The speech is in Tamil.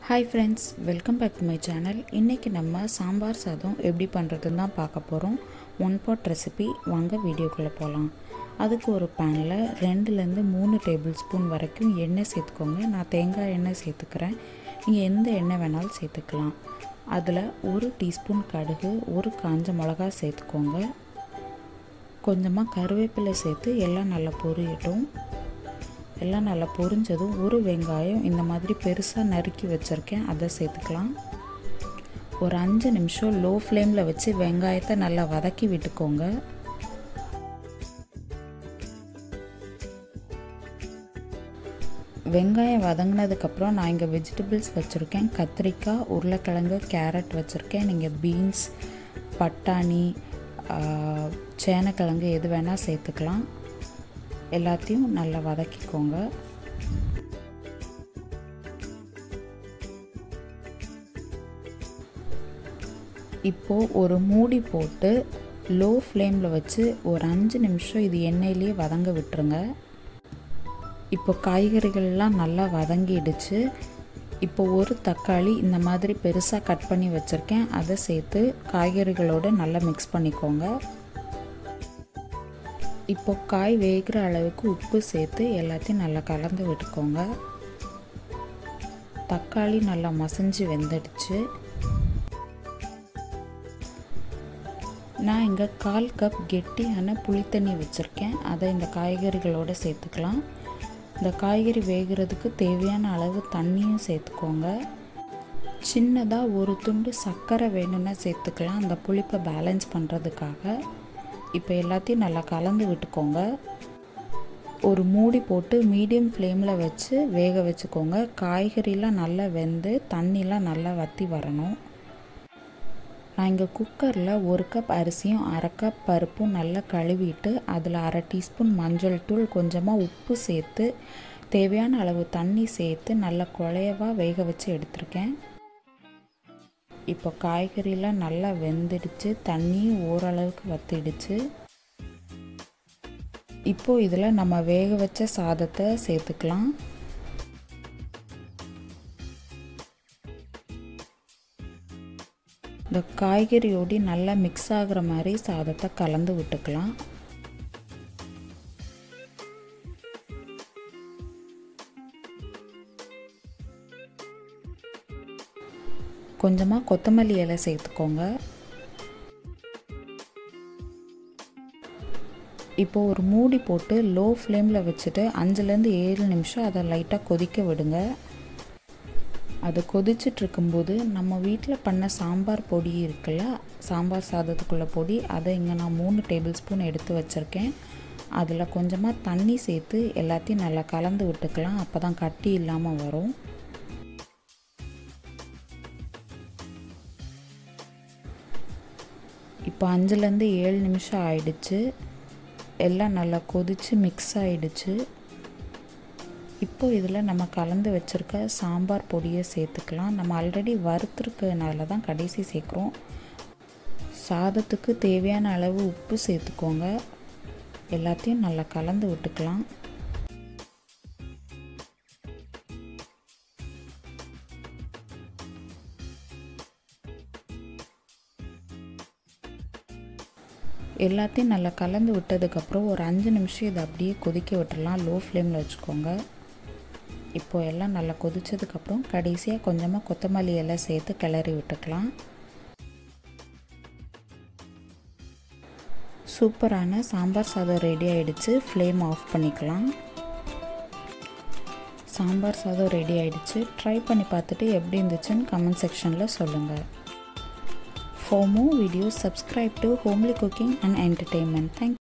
Hi friends, welcome back to my channel. இன்னைக்கு நம்ம சாம்பார் சாதம் எப்படி பண்றதுன்னு தான் பார்க்க போறோம். One pot recipe. வாங்க வீடியோக்குள்ள போலாம். அதுக்கு ஒரு panல 2 ல இருந்து 3 டேபிள்ஸ்பூன் வரைக்கும் எண்ணெய் சேர்த்துக்கோங்க. நான் தேங்காய் எண்ணெய் சேர்த்துக்கிறேன். நீங்க எந்த எண்ணெய் வேணாலும் சேர்த்துக்கலாம். அதுல 1 டீஸ்பூன் கடுகு, 1 காஞ்ச மிளகாய் சேர்த்துக்கோங்க. கொஞ்சமா கறிவேப்பிலை சேர்த்து எல்லாம் நல்லா பொரியட்டும். எல்லாம் நல்லா பொரிஞ்சதும் ஒரு வெங்காயம் இந்த மாதிரி பெருசா நறுக்கி வச்சிருக்கேன், அதை சேர்த்துக்கலாம். ஒரு 5 நிமிஷம் லோ ஃப்ளேம்ல வச்சு வெங்காயத்தை நல்லா வதக்கி விட்டுக்கோங்க. வெங்காயம் வதங்கினதுக்கு அப்புறம் நான் இங்க வெஜிடபிள்ஸ் வச்சிருக்கேன். கத்திரிக்காய், உருளைக்கிழங்கு, கேரட் வச்சிருக்கேன். நீங்க பீன்ஸ், பட்டாணி, சேனக்கிழங்கு எது வேணா சேர்த்துக்கலாம். எல்லாத்தையும் நல்லா வதக்கிக்கோங்க. இப்போ ஒரு மூடி போட்டு லோ ஃப்ளேம்ல வச்சு ஒரு 5 நிமிஷம் இது எண்ணெயிலேயே வதங்க விட்டுருங்க. இப்போ காய்கறிகள் எல்லாம் நல்லா வதங்கிடுச்சு. இப்போ ஒரு தக்காளி இந்த மாதிரி பெருசா கட் பண்ணி வச்சிருக்கேன், அதை சேர்த்து காய்கறிகளோட நல்லா மிக்ஸ் பண்ணிக்கோங்க. இப்போ காய் வேகிற அளவுக்கு உப்பு சேர்த்து எல்லாத்தையும் நல்லா கலந்து விட்டுக்கோங்க. தக்காளி நல்லா மசிஞ்சு வெந்துடுச்சு. நான் இங்கே 1/4 கப் கெட்டியான புளித்தண்ணி வச்சுருக்கேன், அதை இந்த காய்கறிகளோடு சேர்த்துக்கலாம். இந்த காய்கறி வேகிறதுக்கு தேவையான அளவு தண்ணியும் சேர்த்துக்கோங்க. சின்னதாக ஒரு துண்டு சர்க்கரை வேணும்னா சேர்த்துக்கலாம், அந்த புளிப்பை பேலன்ஸ் பண்ணுறதுக்காக. இப்போ எல்லாத்தையும் நல்லா கலந்து விட்டுக்கோங்க. ஒரு மூடி போட்டு மீடியம் ஃப்ளேமில் வச்சு வேக வச்சுக்கோங்க. காய்கறிலாம் நல்லா வெந்து தண்ணிலாம் நல்லா வற்றி வரணும். நான் இங்கே குக்கரில் 1 கப் அரிசியும் 1/2 கப் பருப்பும் நல்லா கழுவிட்டு அதில் 1/2 டீஸ்பூன் மஞ்சள் தூள், கொஞ்சமாக உப்பு சேர்த்து தேவையான அளவு தண்ணி சேர்த்து நல்லா குழையவாக வேக வச்சு எடுத்திருக்கேன். இப்போ காய்கறிலாம் நல்லா வெந்துடுச்சு, தண்ணியும் ஓரளவுக்கு வற்றிடுச்சு. இப்போ இதில் நம்ம வேக வச்ச சாதத்தை சேர்த்துக்கலாம். இந்த காய்கறியோடு நல்லா மிக்ஸ் ஆகிற மாதிரி சாதத்தை கலந்து விட்டுக்கலாம். கொஞ்சமாக கொத்தமல்லி இலை சேர்த்துக்கோங்க. இப்போ ஒரு மூடி போட்டு லோ ஃப்ளேமில் வச்சுட்டு 5லேருந்து 7 நிமிஷம் அதை லைட்டாக கொதிக்க விடுங்க. அது கொதிச்சுட்டு இருக்கும்போது நம்ம வீட்டில் பண்ண சாம்பார் பொடி இருக்குல்ல, சாம்பார் சாதத்துக்குள்ள பொடி, அதை இங்கே நான் 3 டேபிள் ஸ்பூன் எடுத்து வச்சுருக்கேன். அதில் கொஞ்சமாக தண்ணி சேர்த்து எல்லாத்தையும் நல்லா கலந்து விட்டுக்கலாம், அப்போ தான் கட்டி இல்லாமல் வரும். இப்போ 5லேருந்து 7 நிமிஷம் ஆயிடுச்சு. எல்லாம் நல்லா கொதிச்சு மிக்ஸ் ஆயிடுச்சு. இப்போ இதில் நம்ம கலந்து வச்சுருக்க சாம்பார் பொடியை சேர்த்துக்கலாம். நம்ம ஆல்ரெடி வறுத்துருக்கனால தான் கடைசி சேர்க்குறோம். சாதத்துக்கு தேவையான அளவு உப்பு சேர்த்துக்கோங்க. எல்லாத்தையும் நல்லா கலந்து விட்டுக்கலாம். எல்லாத்தையும் நல்லா கலந்து விட்டதுக்கப்புறம் ஒரு 5 நிமிஷம் இதை அப்படியே கொதிக்க விட்டுடலாம். லோ ஃப்ளேமில் வச்சுக்கோங்க. இப்போ எல்லாம் நல்லா கொதிச்சதுக்கப்புறம் கடைசியாக கொஞ்சமாக கொத்தமல்லி எல்லாம் சேர்த்து கிளறி விட்டுக்கலாம். சூப்பரான சாம்பார் சாதம் ரெடி ஆகிடுச்சு. ஃப்ளேம் ஆஃப் பண்ணிக்கலாம். சாம்பார் சாதம் ரெடி ஆகிடுச்சு. ட்ரை பண்ணி பார்த்துட்டு எப்படி இருந்துச்சுன்னு கமெண்ட் செக்ஷனில் சொல்லுங்கள். For more videos, subscribe to Homely Cooking and Entertainment. Thank you.